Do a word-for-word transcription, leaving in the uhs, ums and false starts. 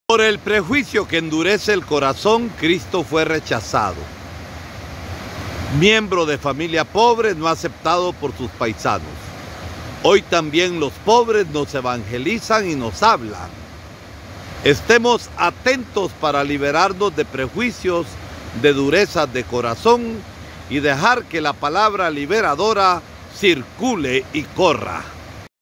Por el prejuicio que endurece el corazón, Cristo fue rechazado. Miembro de familia pobre, no aceptado por sus paisanos. Hoy también los pobres nos evangelizan y nos hablan. Estemos atentos para liberarnos de prejuicios, de durezas de corazón y dejar que la palabra liberadora circule y corra.